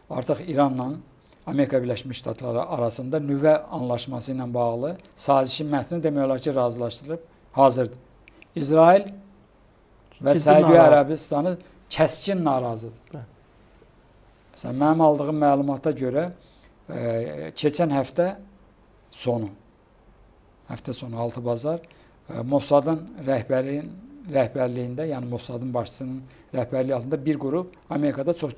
artıq İranla Amerika Birləşmiş Ştatları arasında nüvə anlaşması ilə bağlı sazişin mətni demək olar ki, razılaşdırılıb, hazırdır. İsrail və Səudiyyə Ərəbistanı kəskin narazıdır. Məsələn, mənim aldığım məlumata görə keçən həftə sonu 6 bazar Mossadın rəhbərliyində, yəni Mossadın başçısının rəhbərliyi altında bir qrup Amerikada çox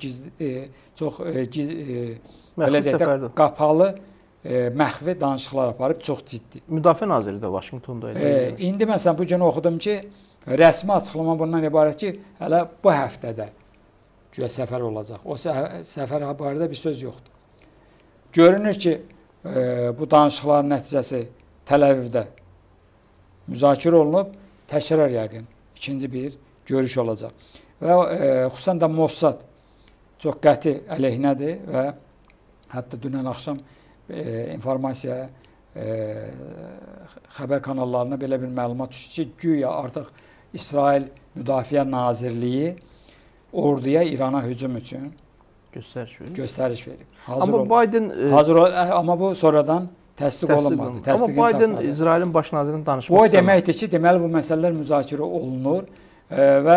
qapalı məxfi danışıqlar aparıb, çox ciddi. Müdafiə naziri də Vaşinqtonda idi. İndi məsələn bu gün oxudum ki, rəsmi açıqlama bundan ibarət ki, hələ bu həftədə güya səfər olacaq. O səfər barədə bir söz yoxdur. Görünür ki, bu danışıqların nəticəsi Təl-Əvivdə müzakirə olunub, təkrar yəqin ikinci bir görüş olacaq. Və xüsusən də Mossad çox qəti əleyhinədir və hətta dünən axşam informasiya xəbər kanallarına belə bir məlumat düşdü ki, güya artıq İsrail Müdafiə Nazirliyi orduya İrana hücum üçün göstəriş verib. Amma bu sonradan təsdiq olunmadı. Amma Biden İsrailin baş nazirinin danışması. Bu deməkdir ki, deməli bu məsələlər müzakirə olunur və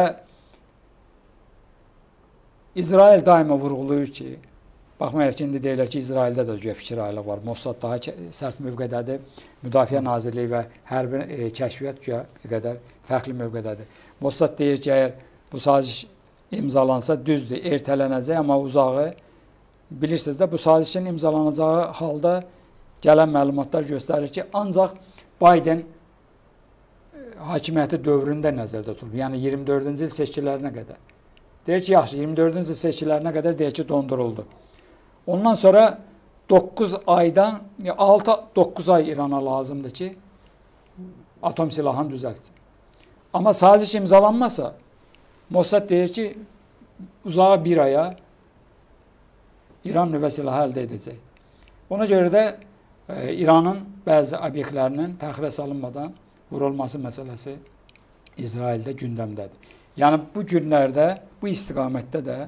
İsrail daima vurğulayır ki, baxmayaraq ki, indi deyirlər ki, İsraildə də fikir ayrılığı var. Mossad daha sərt mövqedədir. Müdafiə Nazirliyi və hərbi kəşfiyyat bir qədər fərqli mövqedədir. Mossad deyir ki, əgər bu saziş imzalansa düzdür, ertələnəcək, amma uzağı bilirsiniz də bu sazişin imzalanacağı halda gələn məlumatlar göstərir ki, ancaq Biden hakimiyyəti dövründə nəzərdə tutulub. Yəni 24-cü il seçkilərinə qədər. Deyir ki, yaxşı, 24-cü il seçkilərinə qədər deyir ki, donduruldu. Ondan sonra 9 aydan 6-9 ay İrana lazımdır ki, atom silahını düzəltsin. Amma saziş imzalanmasa, Mossad deyir ki, uzağa bir aya İran nüvə silahı əldə edəcək. Ona görə də İranın bəzi obyektlərinin təxirə salınmadan vurulması məsələsi İsraildə gündəmdədir. Yəni bu günlərdə, bu istiqamətdə də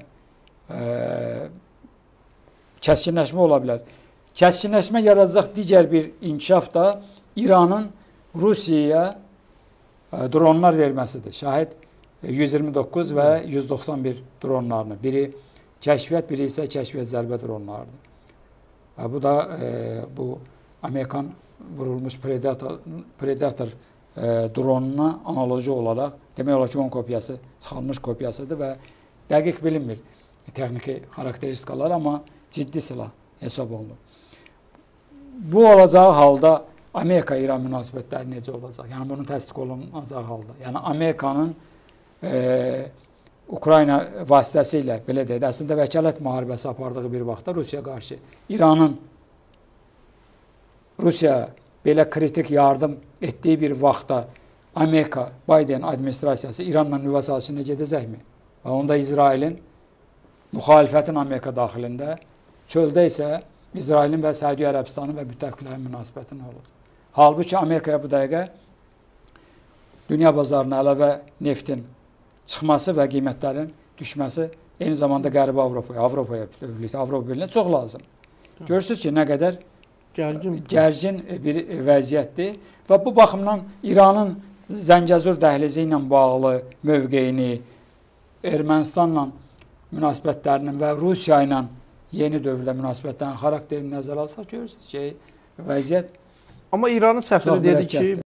kəskinləşmə ola bilər. Kəskinləşmə yaradacaq digər bir inkişaf da İranın Rusiyaya dronlar verməsidir. Şahid 129 və 191 dronlarını. Biri kəşfiyyat, biri isə kəşfiyyat zərbə dronlarıdır. Bu da bu Amerikan vurulmuş Predator dronuna analoji olaraq demək olar ki, onun kopyası, çıxarılmış kopyasıdır və dəqiq bilinmir texniki xarakteristikalar, amma ciddi silah hesab olunur. Bu olacağı halda Amerika-İran münasibətləri necə olacaq? Yəni bunun təsdiq olunacağı halda. Yəni Amerikanın Ukrayna vasitəsilə, belə deyək, əslində vəkalət müharibəsi apardığı bir vaxtda Rusiya qarşı İranın Rusiyaya belə kritik yardım etdiyi bir vaxtda Amerika, Biden administrasiyası İranla nüvə sazişinə gedəcəkmi? Və onda İsrailin müxalifətin Amerika daxilində, çöldə isə İsrailin və Səudiyyə Ərəbistanın və müttəfiqlərin münasibəti nə olacaq? Halbuki Amerikaya bu dəqiqə dünya bazarına əlavə neftin çıxması və qiymətlərin düşməsi eyni zamanda Qərbi Avropaya Birliyinə çox lazım. Görürsünüz ki, nə qədər gərgin bir vəziyyətdir və bu baxımdan İranın Zəngəzur dəhlizi ilə bağlı mövqeyini, Ermənistanla münasibətlərinin və Rusiya ilə yeni dövrdə münasibətlərin xarakterini nəzərə alsaq, görürsünüz ki, vəziyyət Amma İranın səfiri dedi ki,